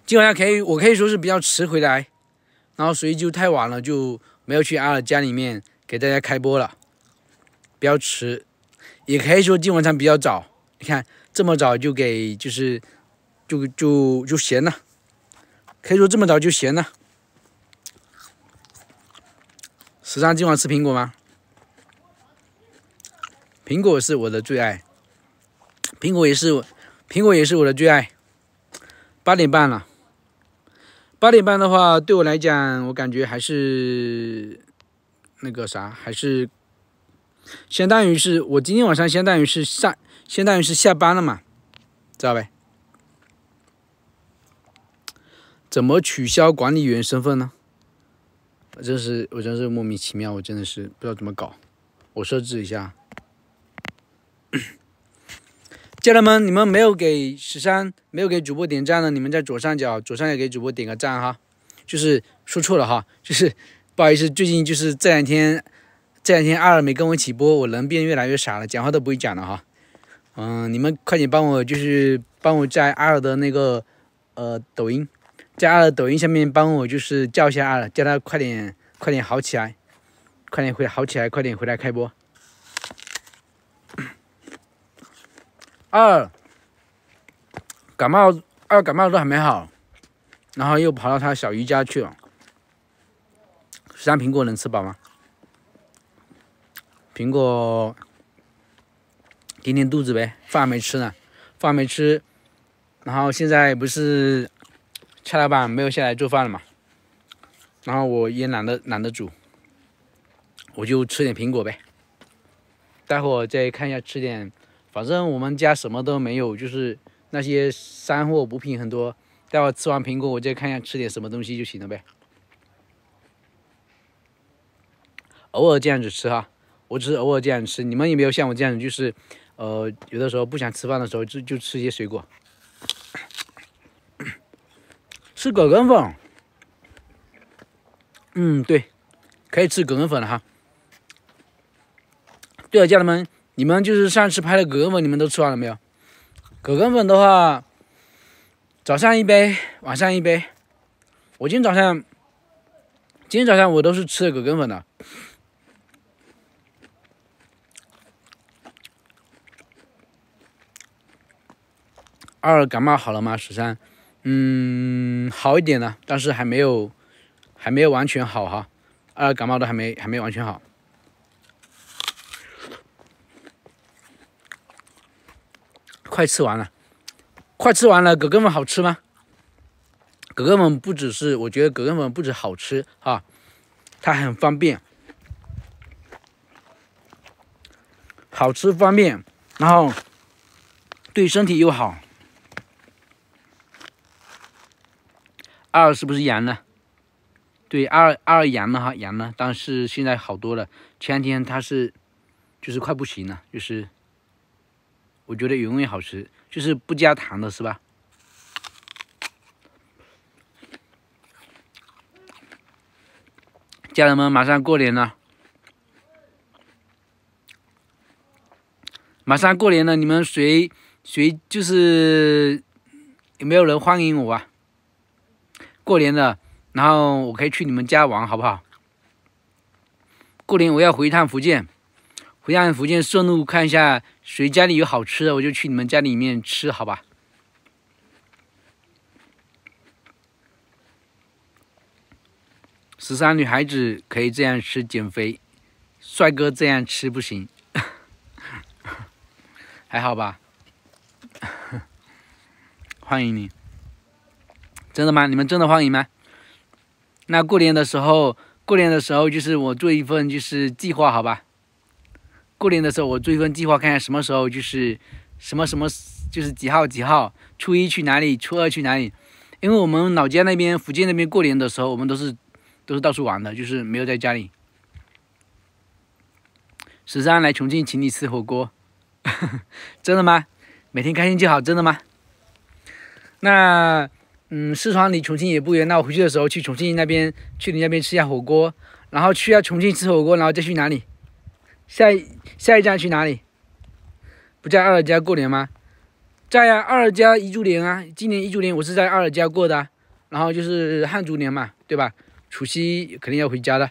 今晚上我可以说是比较迟回来，然后所以就太晚了，就没有去阿尔家里面给大家开播了，比较迟，也可以说今晚上比较早。你看这么早就给就闲了，可以说这么早就闲了。时尚今晚吃苹果吗？苹果是我的最爱，苹果也是我的最爱。8点半了，8点半的话，对我来讲，我感觉还是那个啥，还是相当于是我今天晚上相当于是下班了嘛，知道呗？怎么取消管理员身份呢？我真是莫名其妙，我真的是不知道怎么搞。我设置一下。家人们，你们没有给主播点赞的，你们在左上角给主播点个赞哈。就是说错了哈，就是不好意思，最近就是这两天阿尔没跟我一起播，我人变越来越傻了，讲话都不会讲了哈。你们快点帮我在阿尔的那个抖音，在阿尔抖音下面帮我就是叫一下阿尔，叫他快点好起来，快点回来开播。二感冒都还没好，然后又跑到他小姨家去了。13苹果能吃饱吗？苹果填填肚子呗，饭没吃，然后现在不是蔡老板没有下来做饭了嘛，然后我也懒得煮，我就吃点苹果呗。待会儿再看一下吃点。反正我们家什么都没有，就是那些山货补品很多。待会儿吃完苹果，我再看一下吃点什么东西就行了呗。偶尔这样子吃哈，我只是偶尔这样吃。你们有没有像我这样子，就是有的时候不想吃饭的时候就吃一些水果，吃葛根粉。对，可以吃葛根粉了哈。对了，家人们。你们就是上次拍的葛根粉，你们都吃完了没有？葛根粉的话，早上一杯，晚上一杯。我今天早上我都是吃的葛根粉的。二感冒好了吗？13，好一点了，但是还没有完全好哈。二感冒都还没完全好。快吃完了，葛根粉好吃吗？葛根粉我觉得葛根粉不止好吃啊，它很方便，好吃方便，然后对身体又好。二是不是阳了？对，二阳了哈，阳了，但是现在好多了。前天他就是快不行了，就是。我觉得永远好吃，就是不加糖的是吧？家人们，马上过年了，你们谁就是有没有人欢迎我啊？过年了，然后我可以去你们家玩，好不好？过年我要回一趟福建。顺路看一下谁家里有好吃的，我就去你们家里面吃，好吧？13女孩子可以这样吃减肥，帅哥这样吃不行，还好吧？欢迎你，真的吗？你们真的欢迎吗？那过年的时候就是我做一份就是计划，好吧？过年的时候我做一份计划，看看什么时候就是什么就是几号，初一去哪里，初二去哪里。因为我们老家那边福建那边过年的时候，我们都是到处玩的，就是没有在家里。13来重庆请你吃火锅，真的吗？每天开心就好，真的吗？那四川离重庆也不远，那我回去的时候去重庆那边，去你那边吃一下火锅，然后去重庆吃火锅，然后再去哪里？下一站去哪里？不在二尔家过年吗？在啊，二尔家1周年啊，今年1周年我是在二尔家过的啊。 然后就是汉族年嘛，对吧？除夕肯定要回家的。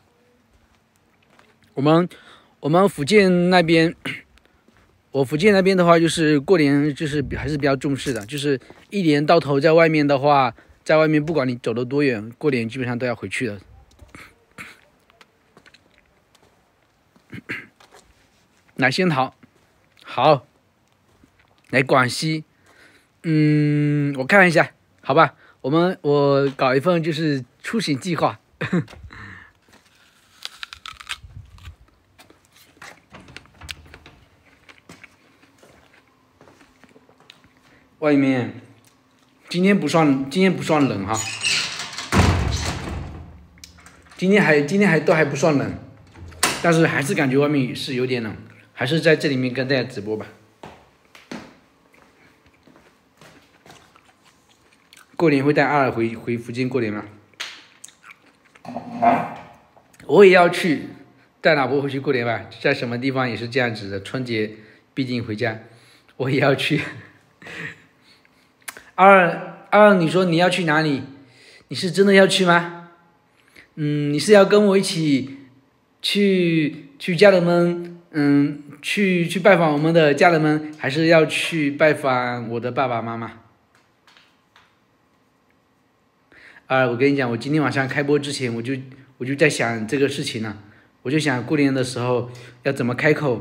我们福建那边，我福建那边的话，就是过年就是还是比较重视的，就是一年到头在外面的话，在外面不管你走得多远，过年基本上都要回去的。来仙桃，好，来广西，我看一下，好吧，我搞一份就是出行计划。外面今天不算冷哈，今天还都还不算冷，但是还是感觉外面是有点冷，还是在这里面跟大家直播吧。过年会带二回福建过年吗？我也要去，带老婆回去过年吧，在什么地方也是这样子的。春节毕竟回家，我也要去。二，你说你要去哪里？你是真的要去吗？你是要跟我一起去家人们，去拜访我们的家人们，还是要去拜访我的爸爸妈妈？我跟你讲，我今天晚上开播之前，我就在想这个事情呢，我就想过年的时候要怎么开口。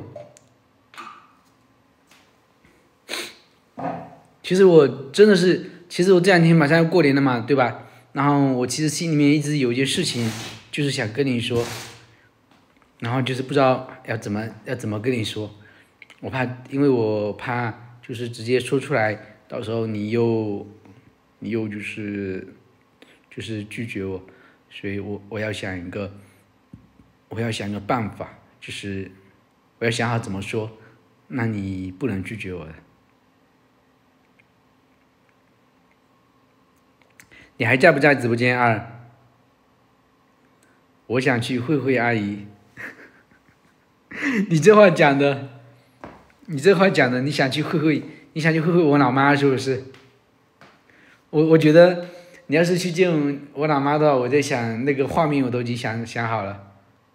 其实我真的是，其实我这两天马上要过年了嘛，对吧？然后我其实心里面一直有一件事情，就是想跟你说，然后就是不知道要怎么跟你说，因为我怕就是直接说出来，到时候你又就是拒绝我，所以我要想一个办法，就是我要想好怎么说，那你不能拒绝我的。你还在不在直播间二？我想去慧慧阿姨。你这话讲的，你想去慧慧我老妈是不是？我觉得你要是去见我老妈的话，我在想那个画面我都已经想好了，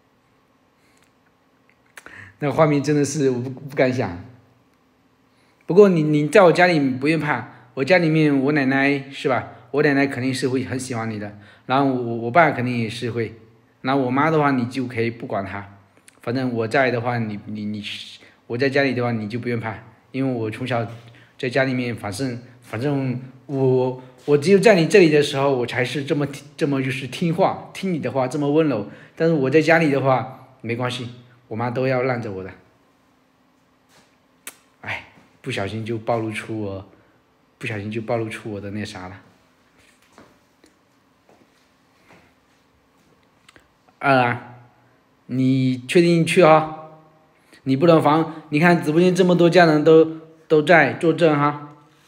那个画面真的是我不敢想。不过你在我家里不用怕，我家里面我奶奶是吧？我奶奶肯定是会很喜欢你的，然后我爸肯定也是会，然后我妈的话你就可以不管她，反正我在的话我在家里的话你就不用怕，因为我从小在家里面，反正我只有在你这里的时候，我才是这么就是听话，听你的话，这么温柔。但是我在家里的话没关系，我妈都要让着我的。哎，不小心就暴露出我的那啥了。你确定去啊？你不能防，你看直播间这么多家人都在作证哈。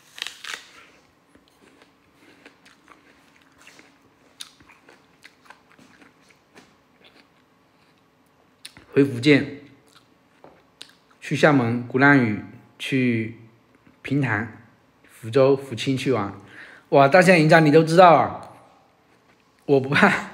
回福建，去厦门、鼓浪屿，去平潭、福州、福清去玩。哇，大象营长你都知道啊？我不怕。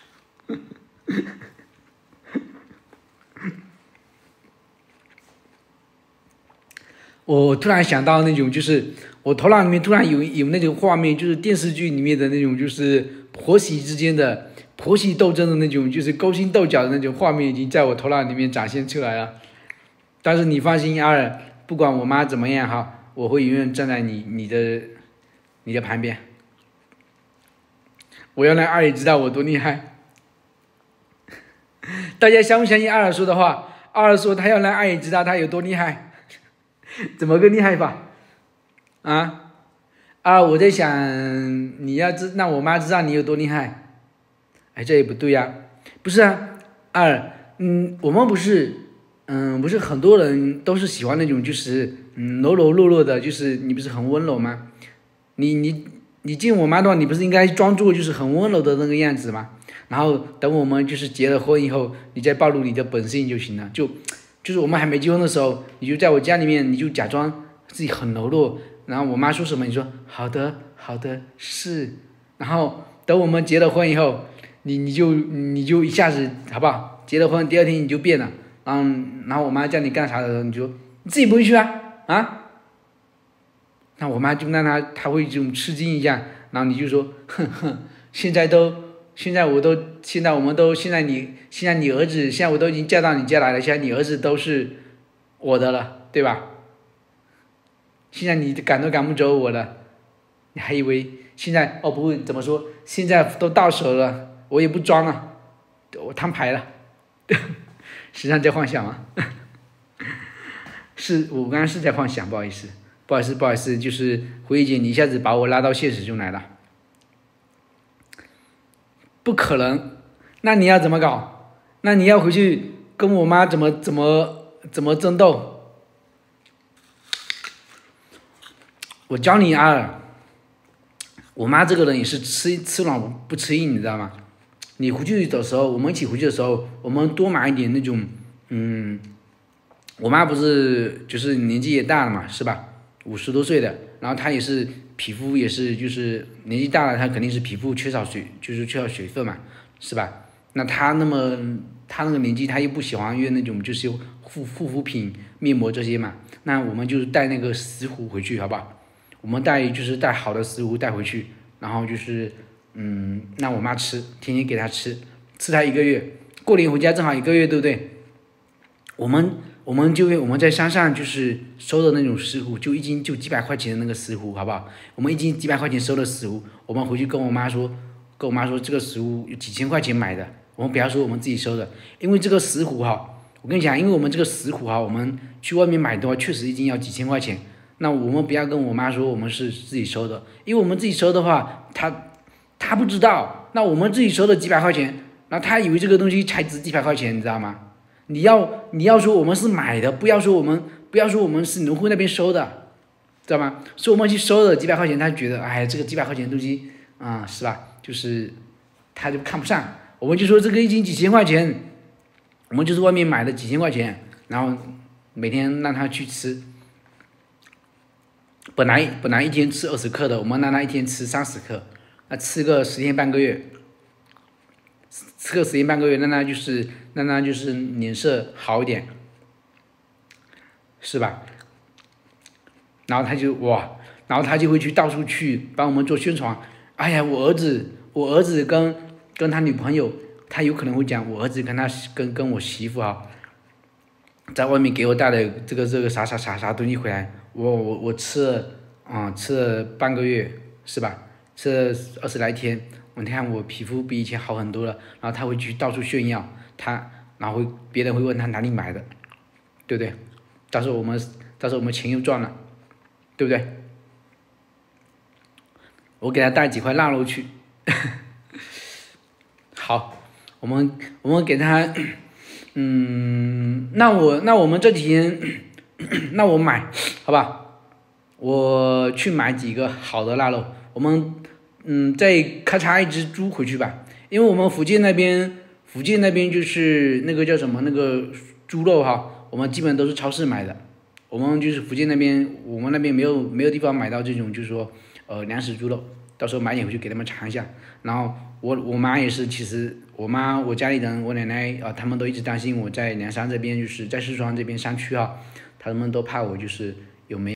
我突然想到那种，就是我头脑里面突然有那种画面，就是电视剧里面的那种，就是婆媳之间的婆媳斗争的那种，就是勾心斗角的那种画面，已经在我头脑里面展现出来了。但是你放心，二，不管我妈怎么样哈，我会永远站在你的旁边。我要让二爷知道我多厉害。大家相不相信二说的话？二说他要让二爷知道他有多厉害。怎么个厉害法？我在想，你要让我妈知道你有多厉害。哎，这也不对呀，不是啊，我们不是很多人都是喜欢那种就是柔柔弱弱的，就是你不是很温柔吗？你见我妈的话，你不是应该装作就是很温柔的那个样子吗？然后等我们就是结了婚以后，你再暴露你的本性就行了，就是我们还没结婚的时候，你就在我家里面，你就假装自己很柔弱，然后我妈说什么，你说好的是，然然后等我们结了婚以后，你就一下子好不好？结了婚第二天你就变了，然后我妈叫你干啥的时候，你自己不会去啊？那我妈就让她会这种吃惊一下，然后你就说，现在你儿子，现在我都已经嫁到你家来了，现在你儿子都是我的了，对吧？现在你赶都赶不走我了，你还以为现在不会怎么说？现在都到手了，我也不装了，我摊牌了，实际上在幻想嘛。是我刚刚是在幻想，不好意思，就是胡一姐，你一下子把我拉到现实中来了，不可能。那你要怎么搞？那你要回去跟我妈怎么争斗？我教你啊，我妈这个人也是吃软不吃硬，你知道吗？你回去的时候，我们一起回去的时候，我们多买一点那种，我妈不是就是年纪也大了嘛，是吧？50多岁的，然后她也是皮肤也是就是年纪大了，她肯定是皮肤缺少水，就是缺少水分嘛，是吧？那她那个年纪，她又不喜欢用那种就是护肤品、面膜这些嘛，那我们就是带那个石斛回去，好不好？我们带好的石斛带回去，然后就是让我妈吃，天天给她吃她1个月，过年回家正好1个月，对不对？我们在山上就是收的那种石斛，就一斤就几百块钱的那个石斛，好不好？我们一斤几百块钱收的石斛，我们回去跟我妈说这个石斛有几千块钱买的，我们不要说我们自己收的，因为这个石斛我跟你讲，因为我们这个石斛我们去外面买的话，确实一斤要几千块钱。那我们不要跟我妈说我们是自己收的，因为我们自己收的话，她不知道。那我们自己收的几百块钱，然后她以为这个东西才值几百块钱，你知道吗？你要说我们是买的，不要说我们是农户那边收的，知道吗？说我们去收的几百块钱，她觉得这个几百块钱的东西是吧？就是她就看不上。我们就说这个一斤几千块钱，我们就是外面买的几千块钱，然后每天让她去吃。本来一天吃20克的，我们让他一天吃30克，那吃个10天半个月，让他就是脸色好一点，是吧？然后他就会去到处去帮我们做宣传。哎呀，我儿子跟他女朋友，他有可能会讲，我儿子跟我媳妇在外面给我带了这个啥东西回来。我吃了半个月，是吧？吃了20来天，我看我皮肤比以前好很多了。然后他会去到处炫耀，然后别人会问他哪里买的，对不对？到时候我们钱又赚了，对不对？我给他带几块腊肉去，好，我们给他，那我们这几天。那我买，好吧，我去买几个好的腊肉，我们再咔嚓一只猪回去吧，因为我们福建那边就是那个叫什么那个猪肉我们基本都是超市买的，我们就是福建那边，我们那边没有地方买到这种就是说粮食猪肉，到时候买点回去给他们尝一下。然后我妈也是，其实我家里人我奶奶他们都一直担心我在凉山这边，就是在四川这边山区他们都怕我就是有没有